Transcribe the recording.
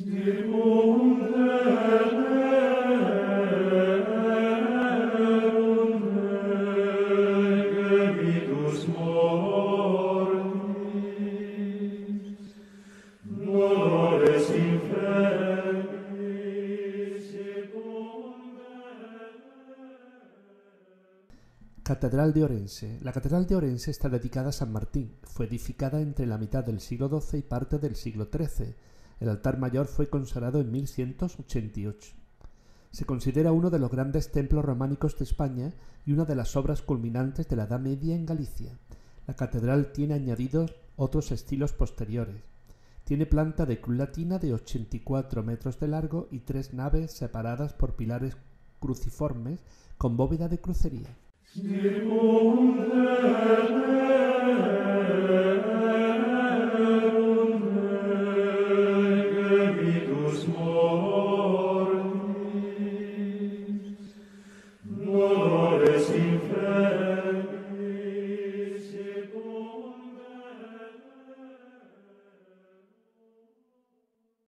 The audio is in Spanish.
Catedral de Orense. La Catedral de Orense está dedicada a San Martín. Fue edificada entre la mitad del siglo XII y parte del siglo XIII. El altar mayor fue consagrado en 1188. Se considera uno de los grandes templos románicos de España y una de las obras culminantes de la Edad Media en Galicia. La catedral tiene añadidos otros estilos posteriores. Tiene planta de cruz latina de 84 metros de largo y 3 naves separadas por pilares cruciformes con bóveda de crucería.